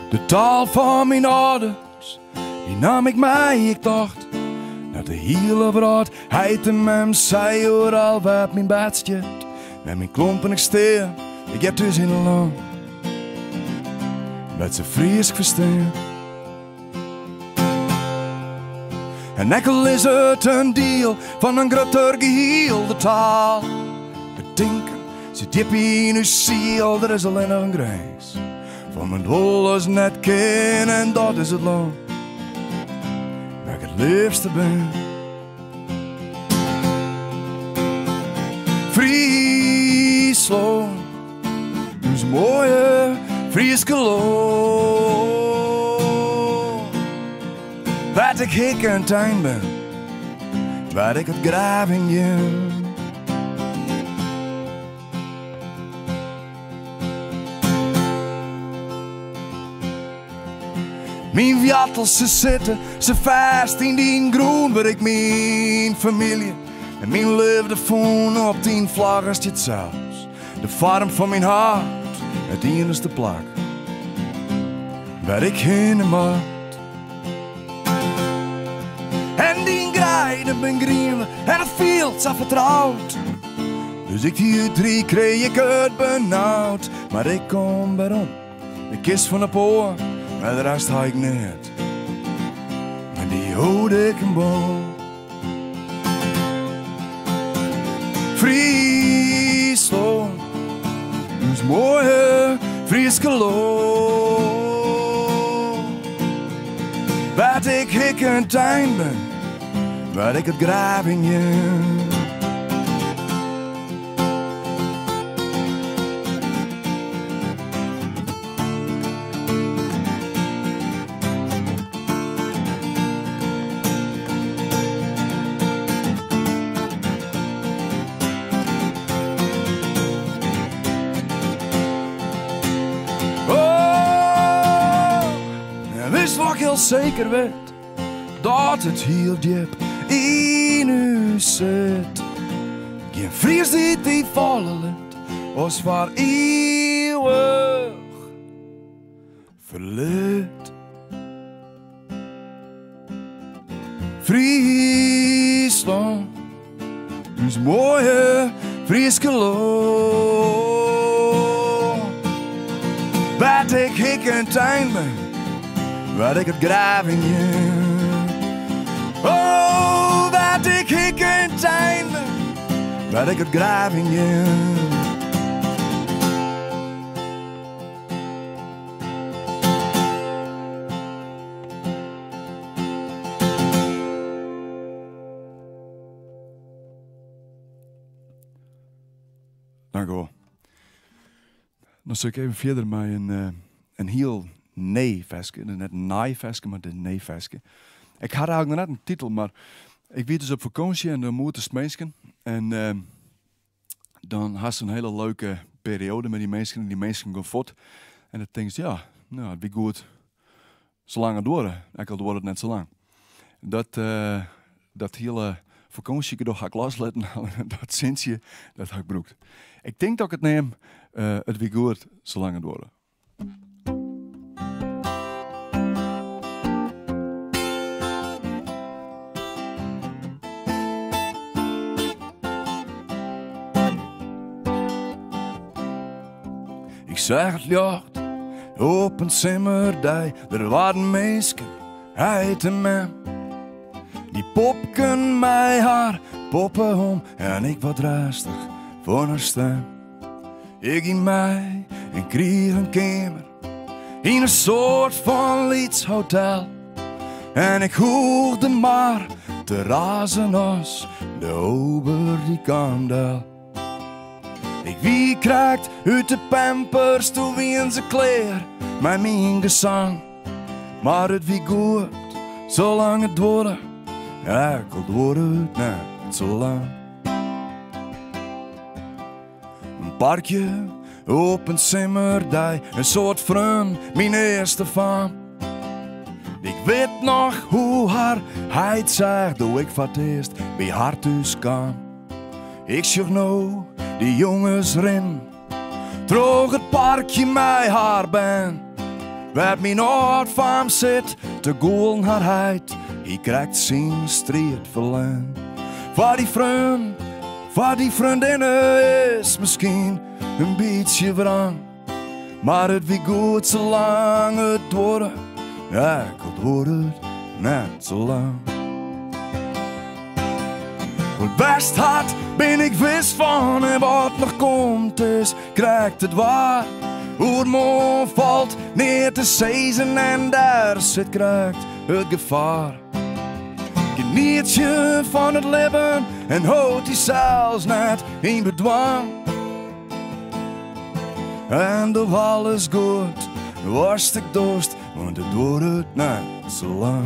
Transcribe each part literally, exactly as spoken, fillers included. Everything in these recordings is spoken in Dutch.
De taal van mijn ouders, die nam ik mee, ik dacht. Dat de hele wereld hij te mem zei overal waar mijn bed staat. Met mijn klompen ik steen, ik heb dus in een land. Dat ze Fries verstaan. En ekkel is het een deel van een groter geheel, de taal. Bedenken, zit diep in uw ziel, er is alleen nog een grens. Van mijn dollars net ken en dat is het land waar ik het liefste ben. Friesland, dus mooie Frieske land. Waar ik hik en tuin ben, waar ik het graaf in je. Mijn wiatels, ze zitten, ze vast in die groen, waar ik mijn familie en mijn liefde voel op tien vlaggen staat zelfs. De vorm van mijn hart, het enigste plak, waar ik heen mag. En die grijden ben grien en het veld zo vertrouwd. Dus ik die drie kreeg ik het benauwd, maar ik kom waarom, de kist van de poor. Maar de rest had ik niet. En die houd ik een boom. Friesland, dus mooie Frieske land. Waar ik hik en tuin ben, waar ik het graaf in je. Wist wat ik heel zeker weet, dat het heel diep in u zit. Geen Fries die die vallen liet, was voor eeuwig verleid. Friesland, dus mooie Frieske land. Waar ik hik en tuin ben, waar ik het graaf in je. Oh, waar ik hik en tuin ben, waar ik het graaf in je. Dank u wel. Dan zal ik even verder met een, uh, een heel nee-veske. Net een naai-veske, maar de nee-veske. Ik had eigenlijk nog net een titel, maar ik weet dus op vakantie en dan moeten ze mensen. En uh, dan had ze een hele leuke periode met die mensen. En die mensen gaan voort. En dan denk je, ja, nou, het is goed. Zolang het door. Ik al door het net zo lang. Dat, uh, dat hele vakantie ga ik loslaten. Dat zinsje, dat had ik broekt. Ik denk dat ik het neem. Uh, het weer goed, zolang het door. Ik zag het licht op een zimmerdij. Er waren mensen uit en men. Die popken mij haar poppen om. En ik wat rustig voor haar stem. Ik ging mij en kreeg een kamer in een soort van lietshotel. En ik hoorde maar te razen als de ober die kandel. Ik wie krijgt uit de pampers toen wie in zijn kleer met mijn gezang. Maar het wie goed, zolang het worden, ja, ik wil worden net zo lang. Een parkje op een zimmerdij, een soort vriend, mijn eerste fan. Ik weet nog hoe haar heid zegt, hoe ik voor het eerst bij haar thuis kwam. Ik zag nou die jongens ren, droog het parkje mij haar ben. waar mijn hart van zit, te goelen haar heid. Hij krijgt zijn strijd verlen. Voor die vriend, voor die vriendinnen is misschien een beetje wrang. Maar het wie goed zolang het wordt, ja, ik wordt het net zo lang. Wat best hard ben ik wist van en wat nog komt is, krijgt het waar. Hoe moe valt neer te zezen en daar zit krijgt het gevaar. Geniet je van het leven en houdt die zelfs net in bedwang. En door alles goed was ik dorst, want het wordt het net zo lang.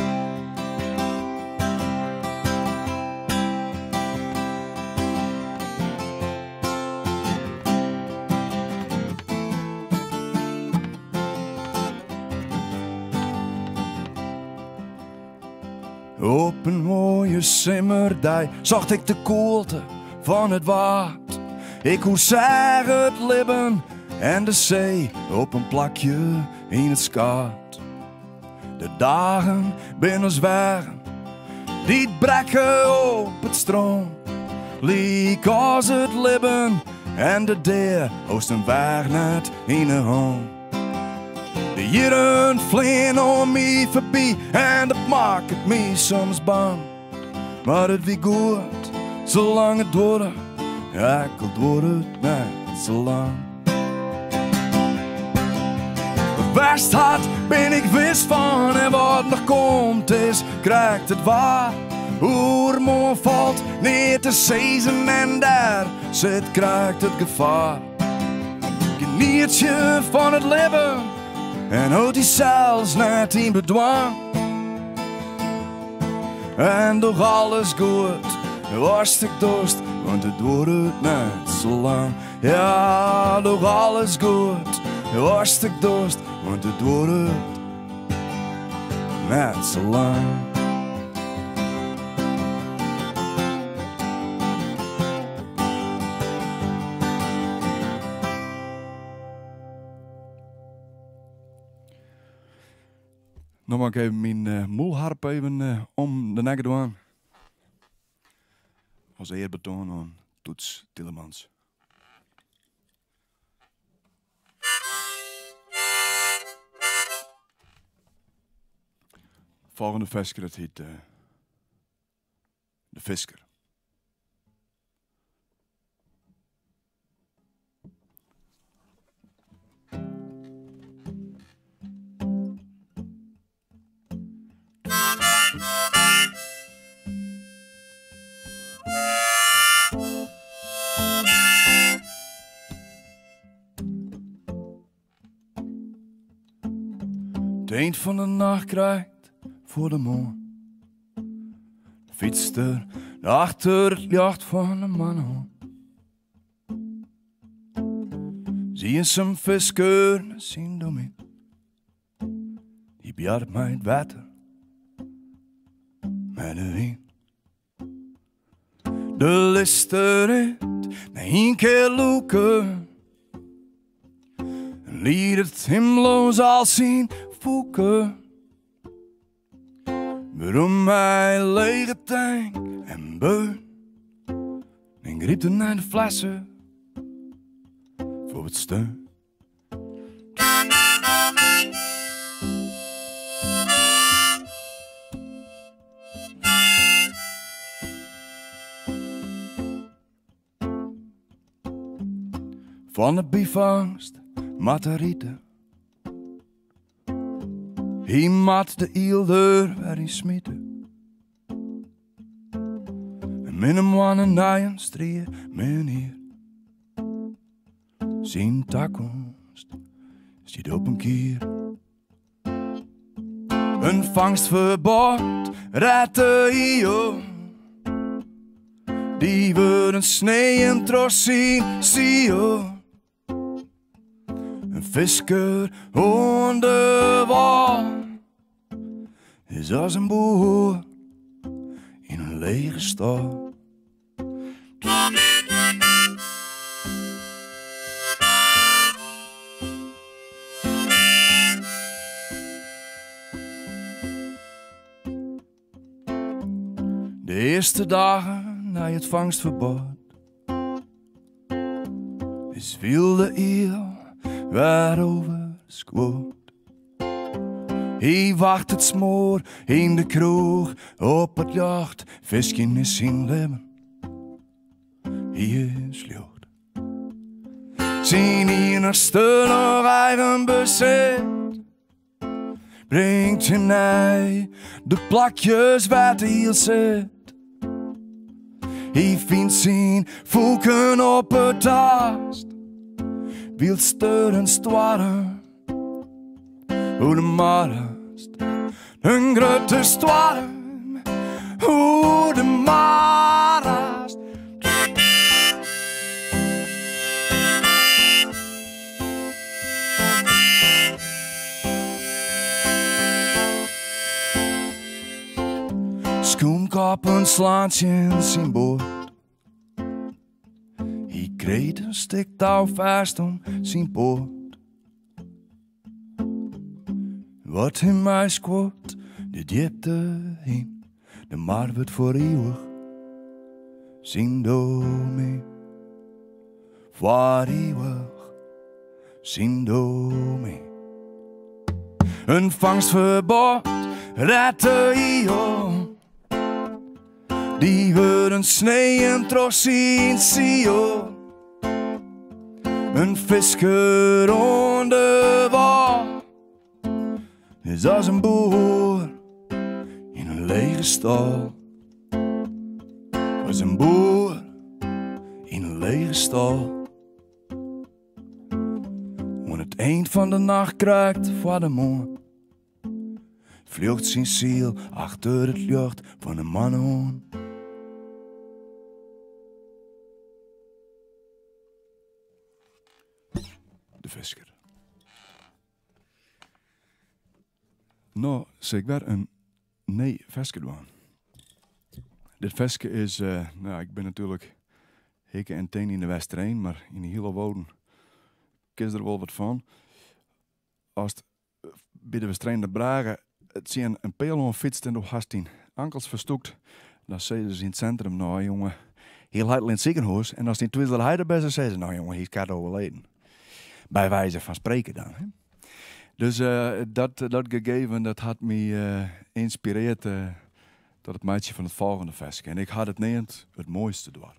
Op een mooie simmerdij zocht ik de koelte van het waard. Ik hoor zeggen het libben en de zee op een plakje in het skaat. De dagen binnen zwaren, die brekken op het stroom. Liek als het libben en de deur oosten waar net in de home. De jaren vliegen om me voorbij en dat maakt het me soms bang. Maar het wie goed, zolang het wordt, ja, ik wordt het net zo lang. Best hard ben ik wist van en wat nog komt is, krijgt het waar. Hoe moe valt neer te zezen en daar zit krijgt het gevaar. Geniet je van het leven en houdt die zelfs net in bedwang. En door alles goed was ik dorst, want het wordt het net zo lang. Ja, door alles goed was ik dorst, want het wordt het net zo lang. Dan mag ik even mijn uh, moelharp even uh, om de nek doen. Als eerbetoon aan Toets Tielemans. Volgende visker, dat heet uh, De Visker. Het eind van de nacht krijgt voor de morgen. Fietst er achter het licht van de man. Zie je zijn visker zien door mij. Die bjaart mij het water met de wind. De lister het na één keer loeken. En liet het hemloos al zien voeken. Waarom mij lege tank en beun. En griep er naar de flessen voor het steun. Van de bivangst Margarita. Hij mat de ielder waar hij smieten. En met hem wan een naaien streer, meneer. Zijn toekomst zit op een kier. Een vangstverbod raadt de io. Die worden sneeën trots zien, zie je. Een visker aan de wal is als een boer in een lege stal. De eerste dagen na het vangstverbod is wilde eeuw waarover squat. Hij wacht het smoor in de kroeg op het jacht, visje is zijn leven. Hij is lucht. Zijn innerste nog eigen bezit brengt hem naar de plakjes waar het hier zit. Hij vindt zijn voeken op het tast, wil sturen stwaren, hoe de marst, een grote stwarm, hoe de marst. Schoenkappen slaat je in zijn boord. Hij kreeg een stuk touw vast om zijn poort. Wat in mij squat, de diepte heen, de maar wordt voor eeuwig zijn domein. Voor eeuwig zijn domein. Een vangstverbod redt de eeuw. Die worden sneeën trots zijn ziel. Een visker onder wal is als een boer in een lege stal. Was een boer in een lege stal. Wanneer het eind van de nacht kruikt voor de maan, vlucht zijn ziel achter het licht van een man. De visker. Nou, zeg maar een nee visker doen. Dit visker is, uh, nou, ik ben natuurlijk heken en teen in de Westerijn, maar in de hele wouden kies er wel wat van. Als het bij de Westerijn de Bragen het zien een pijl fietst en door Hastien ankels verstoekt, dan zeiden ze in het centrum, nou jongen, heel hard in het ziekenhuis. En als die twizzelde hij erbij, dan zeiden ze, nou jongen, hij is gaat overleden. Bij wijze van spreken dan. Hè? Dus uh, dat, dat gegeven, dat had me geïnspireerd uh, uh, tot het maatje van het volgende versje. En ik had het neemt het mooiste door.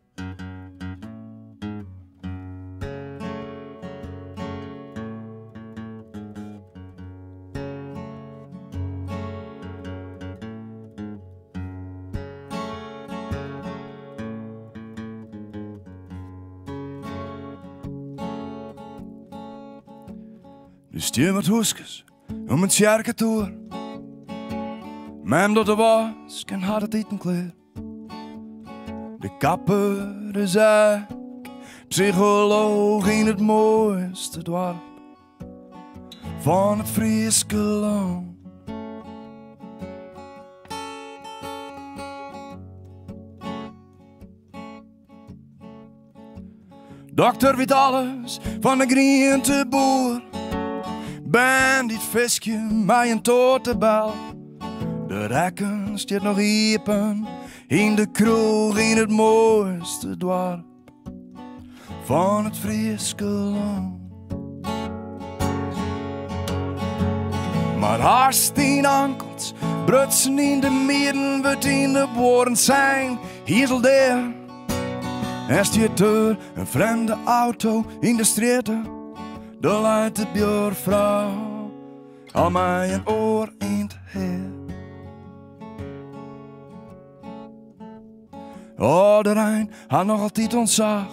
Dus stuur met hoeskes om het sjerke toer. Mem dat er was, kan had het eten kleer. De kapper, de zaak, psycholoog in het mooiste dorp van het Frieske land. Dokter weet alles van de griente boer. Ben dit visje mij een totenbel. De rekken stiert nog iepen in de kroeg in het mooiste dorp van het Frieske land. Maar haast in ankels, brutsen in de midden, wat in de woorden zijn. Hier zal der, er stiert er een vreemde auto in de straten. De leidt de buurvrouw al mij een oor in het heer. Oh, de Rijn had nog altijd ontzag.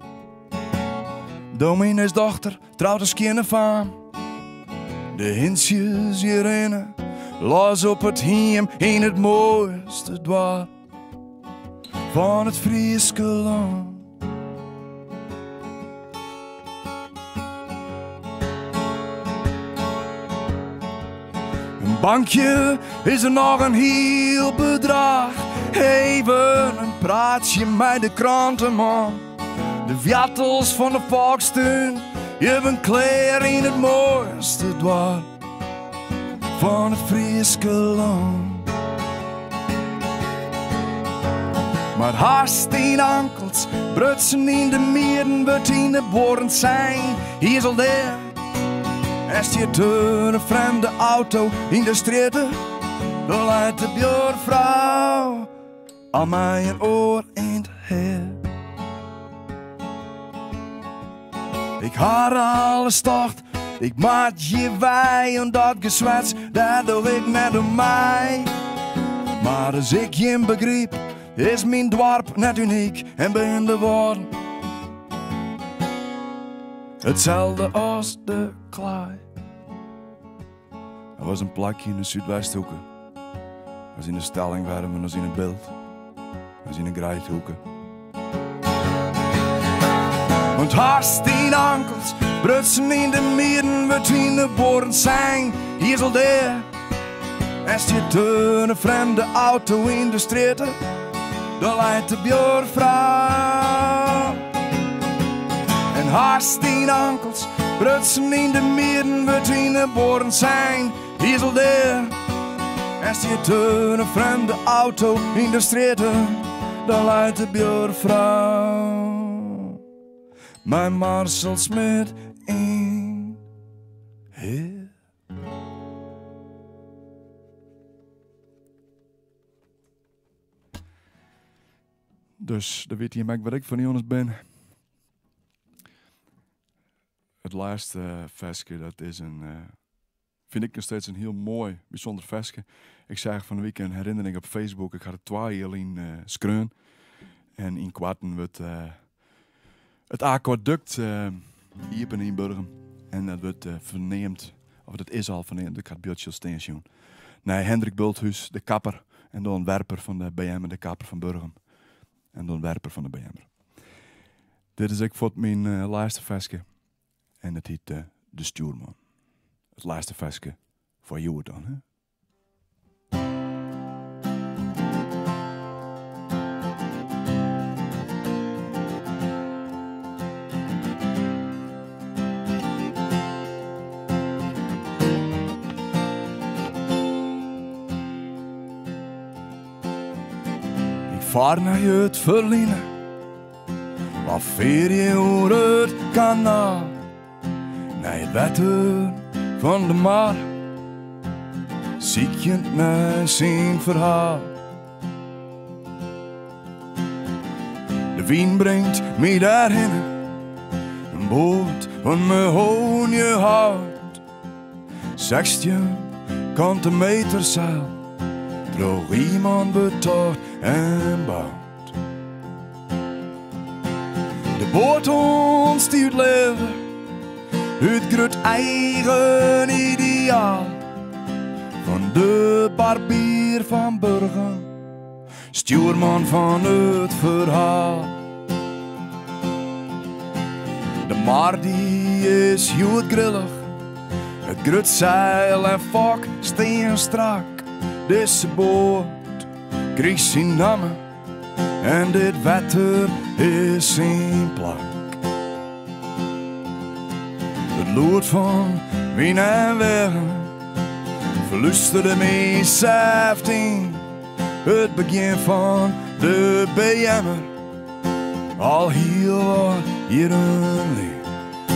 Dominees dochter trouwt als kind van. De hintjes hierin, los op het hiem in het mooiste dorp van het Frieske land. Een bankje is er nog een heel bedrag. Even een praatje met de krantenman. De vjattels van de volkstuin, je bent klaar in het mooiste dorp van het Frieske land. Maar haast tien ankels, brutsen in de mieren, wordt in de boren zijn. Hier zal daar, als je door een vreemde auto in de straten, dan leidt de buurvrouw aan mij een oor in het haar. Ik haar alles tocht, ik maak je wij en dat gezwets, dat doe ik net om mij. Maar als ik je begreep, is mijn dorp net uniek en ben de woorden hetzelfde als de klei. Er was een plakje in de Zuidwesthoeken, als in de stelling waren we als in het beeld, als in de Grijthoeken. Want haast tien ankels, brutsen in de mieren, wordt in de boren zijn. Hier zal daar, als je door een vreemde auto in de straten, dan leidt de buurvrouw. En haast tien ankels, brutsen in de mieren, wordt in de boren zijn. Hier zal daar, als je door een vreemde auto in de straten, dan leidt de buurvrouw. Mijn Marcel Smit in heer. Dus, dan weet je maar wat ik van jongens ben. Het laatste uh, versje, dat is een, uh, vind ik nog steeds een heel mooi, bijzonder versje. Ik zag van de week een herinnering op Facebook. Ik had het twee heel in uh, Skreun. En in Kwarten wordt uh, het aquaduct uh, hier in Burgum. En dat wordt uh, verneemd, of dat is al verneemd, ik had beeldje staan. Nee, Hendrik Bulthuis, de kapper. En de ontwerper van de B M, de kapper van Burgum. En de ontwerper van de B M. Dit is ik voor mijn uh, laatste versje. En het heet uh, De Stuurman. Het laatste versje voor jou dan, hè? Ik vaar naar het verliezen, waar veer je over het kanaal. Naar het water van de mar, zie je naar zijn verhaal. De wind brengt me daarheen, een boot van me hoon je houdt. Zestien kante meter zeil, droog iemand betaald en bouwt. De boot ontstuurt leven, het groot eigen ideaal van de barbier van Burgum, stuurman van het verhaal. De maar die is heel grillig, het groot zeil en fok steen strak. Deze boot kreeg zijn namen en dit water is zijn plak. Het lood van wien en wegen verluisterde me zeventien. Het begin van de B M'er, al heel wat jaren leeg.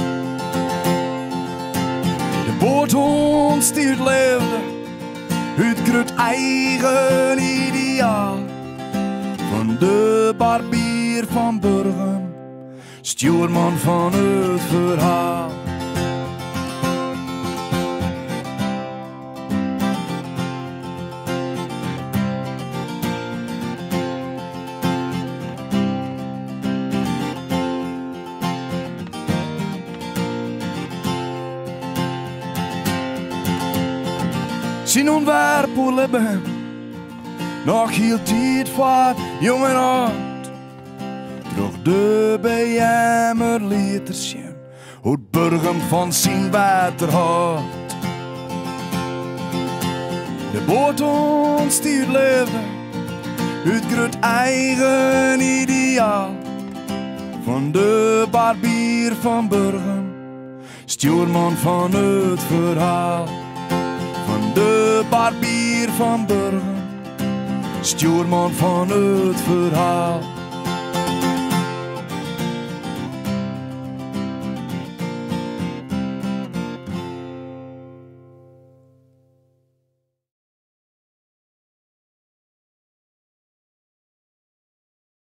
De boot ontstuurt leefde, het groot eigen ideaal van de barbier van Burgum, stuurman van het verhaal. Zijn ontwerp leven nog heel tijd voor jong en oud. Droeg de B M'er liet er zien hoe het Burgum van zijn water houdt. De boot ontstuurt leefde, het groot eigen ideaal van de barbier van Burgum, stuurman van het verhaal. Van de barbier van Burgum, stuurman van het verhaal.